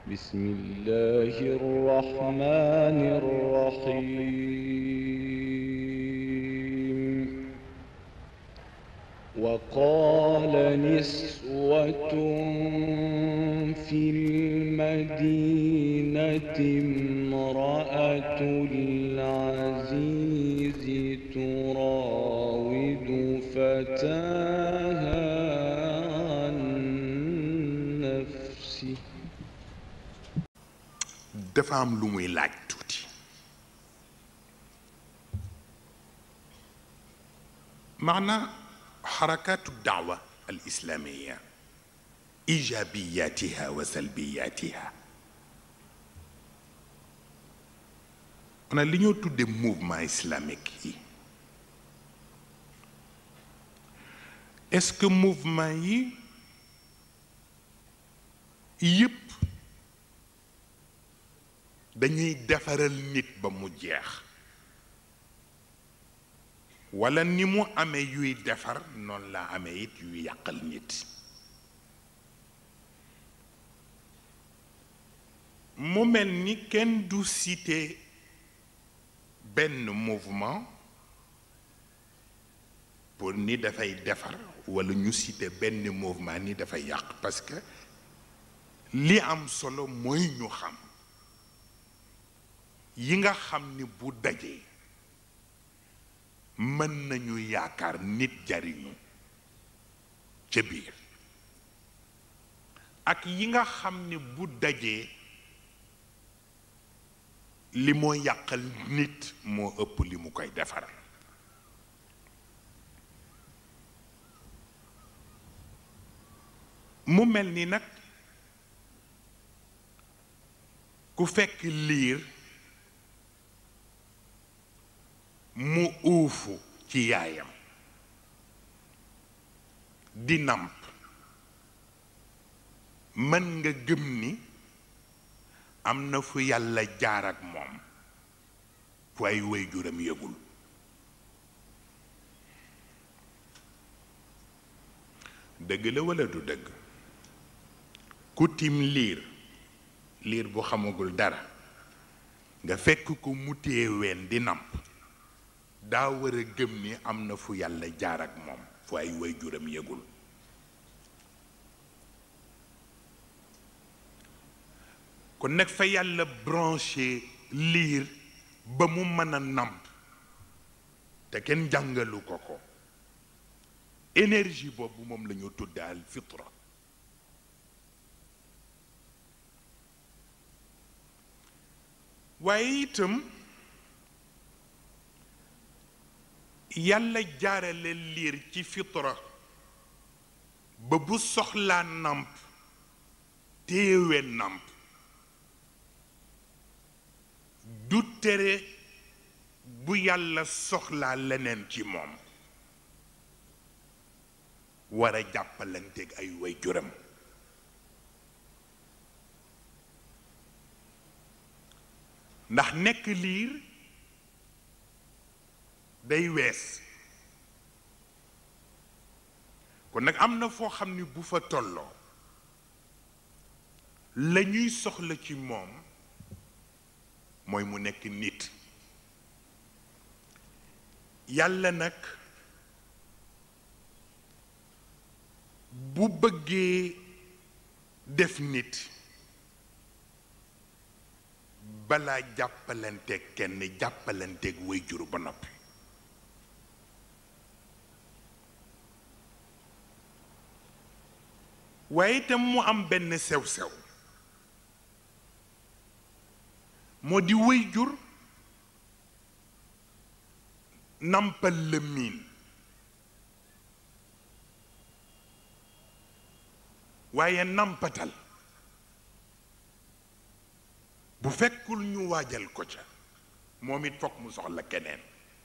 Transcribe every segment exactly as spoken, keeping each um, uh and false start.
بسم الله الرحمن الرحيم وقال نسوة في المدينة امرأة العزيز تراود فتاها عن نفسه dafa am lu muy laaj tuuti maana xarakatu daawa al islaamiya ijaabiyatiha wa salbiyatiha maanaam li ñoo tudde mouvement islamique yi est-ce que mouvement yi yépp dañuy defaral nit ba mu jeex wala ni mu amee yuy defar noonu la amee it yuy yàqal nit mu mel ni kenn du cité benn mouvement pour ni dafay defar wala ñu cité benn mouvement ni dafay yàq parce que li am solo mooy ñu xam yi nga xam ni bu dajee mën nañu yaakaar nit jariñu ca biir ak yi nga xam ni bu dajee li moo yàqal nit moo ëpp li mu koy defaral mu mel ni nag ku fekk liir mu uufu ci yaayam di namp mën nga gëm ni am na fu yàlla jaar ak moom fu ay waajuram yëgul dëgg la walla du dëgg ku tim liir liir bu xamagul dara nga fekk ko mu téye ween di namp daa war a gëm ni am na fu yàlla jaar ak moom fu ay waajuram yëgul kon nag fa yàlla branché liir ba mu mën a namp te kenn jàngalu ko ko énergie boobu moom la ñu tudde al fitra waaye itam yàlla jaarale liir ci fitra ba bu soxlaa nàmp téewe nàmp du tere bu yàlla soxlaa leneen ci moom war a jàppalanteeg ay waajuram ndax nekk liir day wees kon nag am na foo xam ni bu fa tolloo la ñuy soxla ci moom mooy mu nekk nit yàlla nag bu bëggee def nit balaa jàppalanteeg kenn jàppalanteeg waajur ba noppi waaye itam mu am benn sew-sew moo di waajur nampal la miin waaye nampatal bu fekkul ñu waajal ko ca moom it fokk mu soxla keneen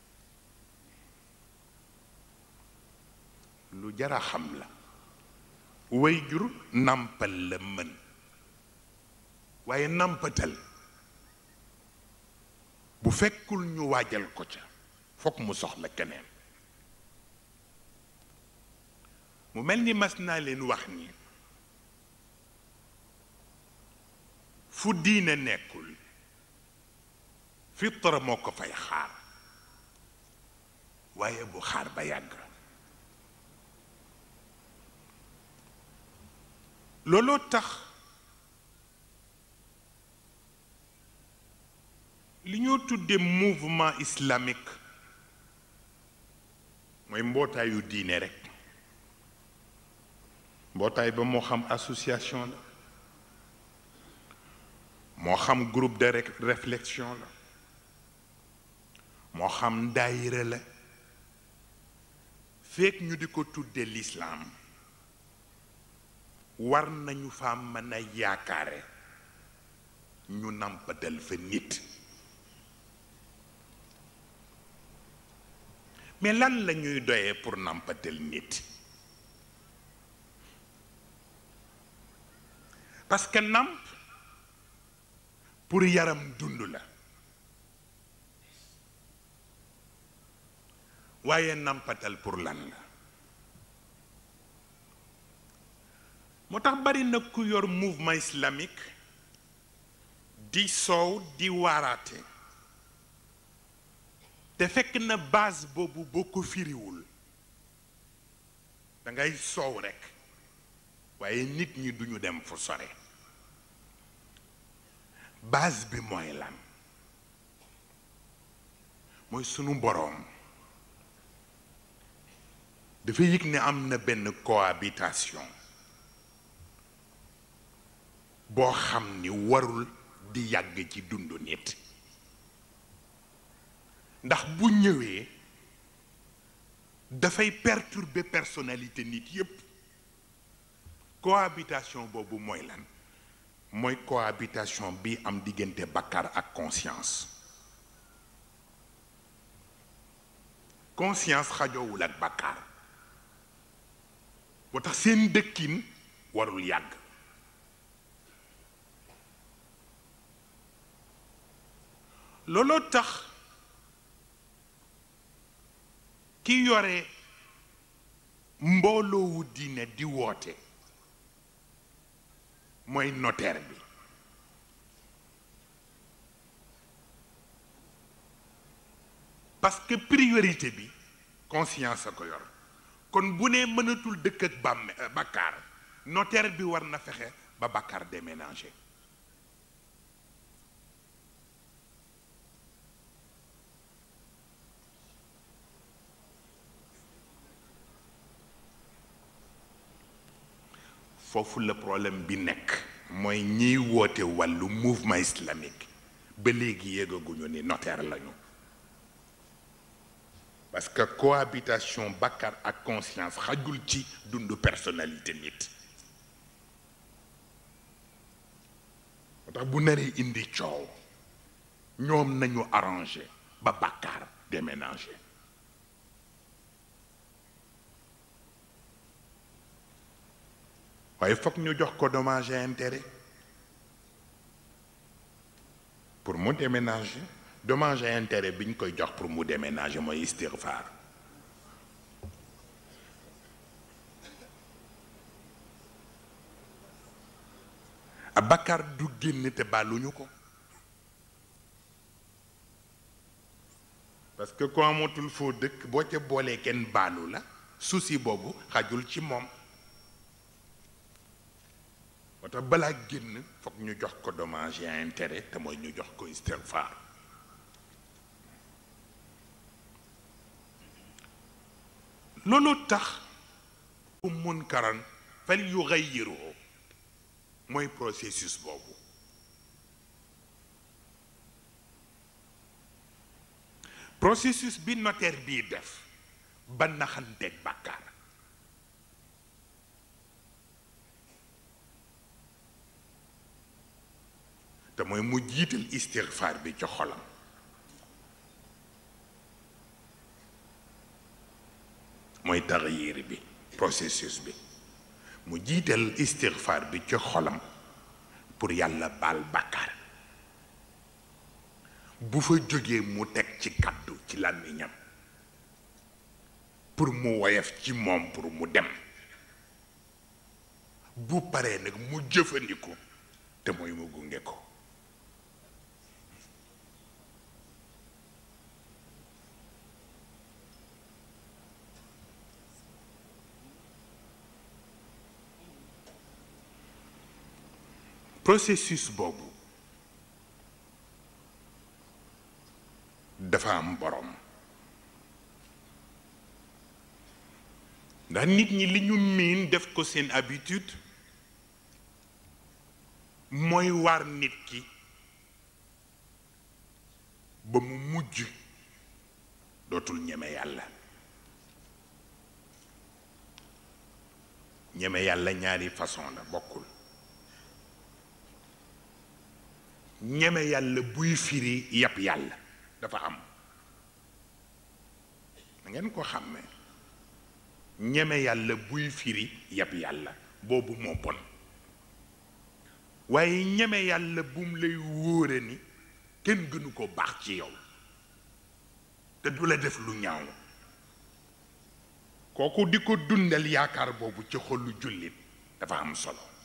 lu jara xam la waajur nampal la mën waaye nampatal bu fekkul ñu waajal ko ca fokk mu soxla keneen mu mel ni mas naa leen wax ni fu diine nekkul fitra moo ko fay xaar waaye bu xaar ba yàgg looloo tax li ñoo tudde mouvement islamique mooy mbootaayu diine rekk mbootaay ba moo xam association la moo xam groupe de réflexion la moo xam daayira la fekk ñu di ko tudde l'islam war nañu fa mën a yaakaare ñu nampatal fa nit mais lan la ñuy doyee pour nampatal nit parce que namp pour yaram dund la waaye nampatal pour lan la moo tax bari na ku yor mouvement islamique di soow di waaraate te fekk na base boobu boo ko firiwul da ngay soow rekk waaye nit ñi duñu dem fu sore base bi mooy lan mooy sunu boroom dafa yëg ne am na benn cohabitation boo xam ni warul di yàgg ci dundu nit ndax bu ñëwee dafay perturber personnalité nit yépp cohabitation boobu mooy lan mooy cohabitation bi am diggante bàkkaar ak conscience conscience xajoowul ak bàkkaar boo tax seen dëkkin warul yàgg looloo tax ki yore mbooloowu diine di woote mooy notaire bi parce que priorité bi conscience a ko yor kon bu nee mënatul dëkk ak bàmme bàkkaar notaire bi war na fexe ba bàkkaar déménager foofu le problème bi nekk mooy ñiy woote wàllu mouvement islamique ba léegi yéegaguñu ni notaire lañu parce que cohabitation bàkkaar ak conscience xajul ci dundu personnalité nit moo tax bu naree indi coow ñoom nañu arrangé ba bàkkaar déménager waaye foog ñu jox ko dommage et intérêt pour mu déménager dommage et intérêt bi ñu koy jox pour mu déménager mooy istighfar a bàkkaar du génn te baaluñu ko parce que ko amatul foo dëkk boo ca boolee kenn baalu la souci boobu xajul ci moom moo tax balaa génn foog ñu jox ko dommage et intérêt te mooy ñu jox ko istighfar loolu tax u munkaran fal yughayyiruhu mooy processus boobu processus bi notaire bii def ba naxanteeg bàkkaar te mooy mu jiital istighfar bi ci xolam mooy taxyir bi processus bi mu jiital istighfar bi ci xolam pour yàlla baal bàkkaar bu fa jógee mu teg ci kàddu ci làmmiñam pour mu woyof ci moom pour mu dem bu paree nag mu jëfandiku te mooy mu gunge ko processus boobu dafa am borom ndax nit ñi li ñu miin def ko seen habitude mooy war nit ki ba mu mujj dootul ñeme yàlla. ñeme yàlla ñaari façon la bokkul. ñeme yàlla buy firi yàpp yàlla dafa am da ngeen ko xàmme. ñeme yàlla buy firi yàpp yàlla boobu moo bon waaye ñeme yàlla bum lay wóore ni kenn gënu ko baax ci yow te du la def lu ñaaw kooku di ko dundal yaakaar boobu ci xolu jullit dafa am solo.